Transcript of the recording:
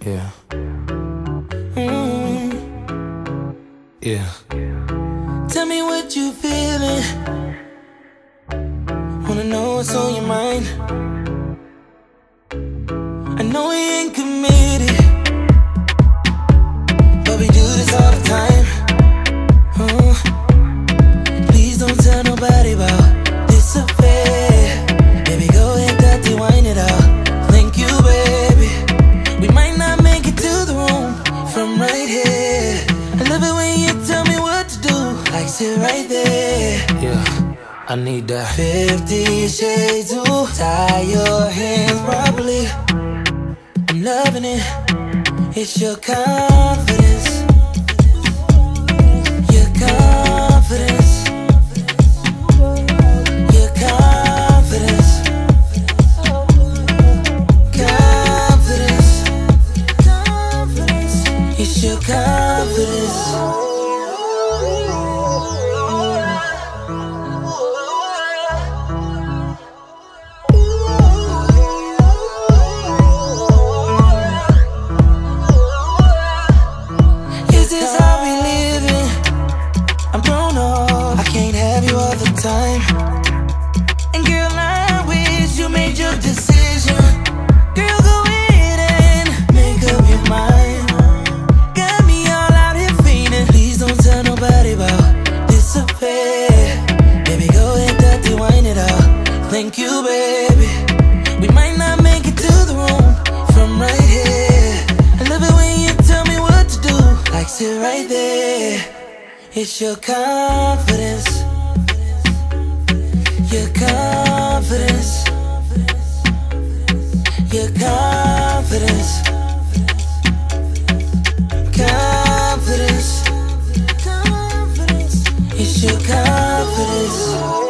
Yeah. Mm. Yeah. Tell me what you feeling. Wanna know what's on your mind. I know we ain't committed, but we do this all the time. Please don't tell nobody about this affair. Baby, go ahead, dirty, wind it out. Thank you, baby. We might not make it to the room from right here. I love it when you tell me what to do, like sit right there. Yeah, I need that 50 shades to tie your hands properly. I'm loving it. It's your confidence. Your confidence. Your confidence. Confidence. Confidence. It's your confidence. Time. And girl, I wish you made your decision. Girl, go ahead and make up your mind. Got me all out here feeling. Please don't tell nobody about this affair. Baby, go ahead, dirty, wind it out. Thank you, baby. We might not make it to the room from right here. I love it when you tell me what to do, like sit right there. It's your confidence. Your confidence. Your confidence. Confidence. Confidence. It's your confidence.